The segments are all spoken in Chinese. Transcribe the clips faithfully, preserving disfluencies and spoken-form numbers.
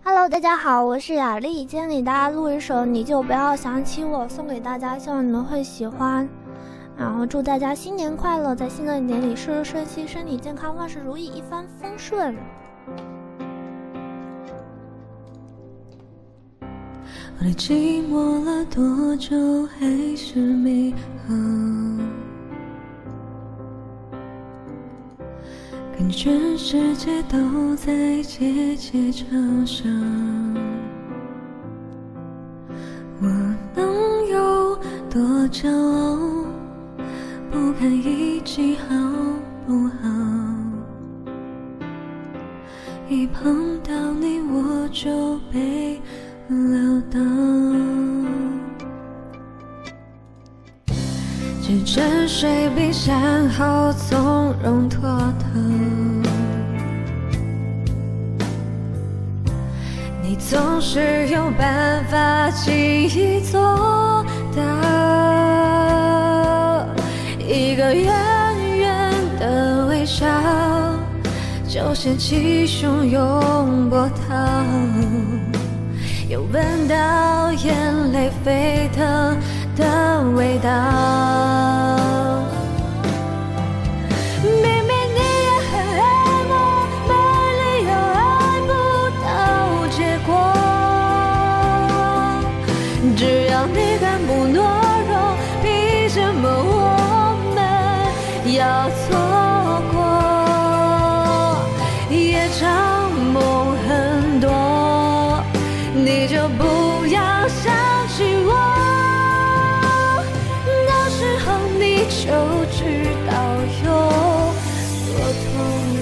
Hello， 大家好，我是雅丽，今天给大家录一首《你就不要想起我》，送给大家，希望你们会喜欢。然后祝大家新年快乐，在新的一年里事事顺心，身体健康，万事如意，一帆风顺。 我的寂寞了多久还是没好，感觉世界都在节节嘲笑，我能有多骄傲，不看一起好不好，一碰到你我就被撂倒，只沉睡冰山后从容脱逃，你总是有办法轻易做到，一个远远的微笑就掀起汹涌波涛，又闻到眼泪沸腾的味道。明明你也很爱我，没理由爱不到结果，只要你敢不懦弱，凭什么我们要错过？夜长梦很多，你就不要想起我，到时候你就知道有多痛。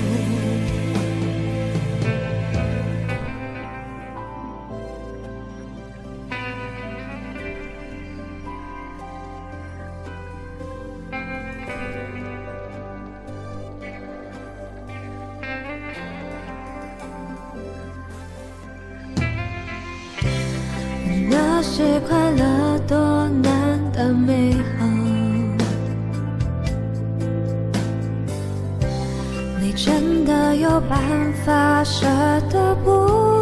那些快乐多难的美好，你真的有办法舍得不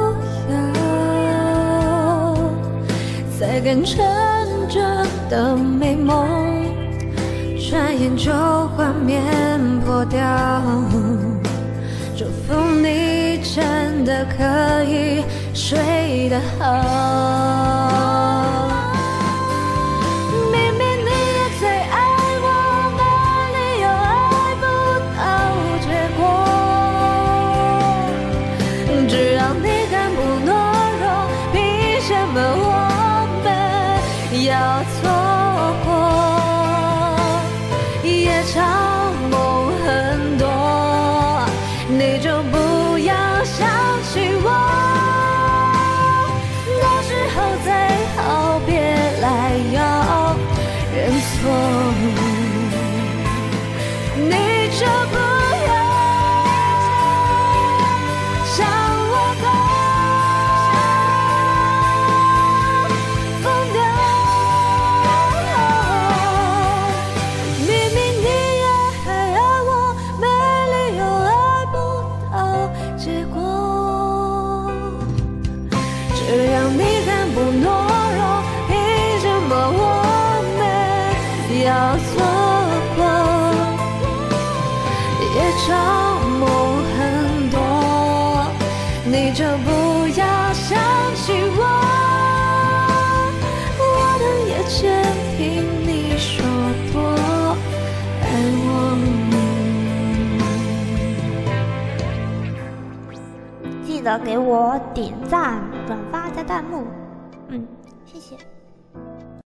要？再跟沉着的美梦，转眼就幻灭破掉。祝福你真的可以睡得好。明明你也最爱我，没理由爱不到结果，只要你敢不懦弱，凭什么我们要错过？夜长梦很多，你就不要想起我，到时候再好别来要认错，你就不要向我走，疯掉。明明你也很爱我，没理由爱不到结果，只要你敢不懦弱，凭什么我们要错过？夜长梦很多，你就不要想起我，我的夜间听你说多爱我。 记得给我点赞、转发加弹幕，嗯，谢谢。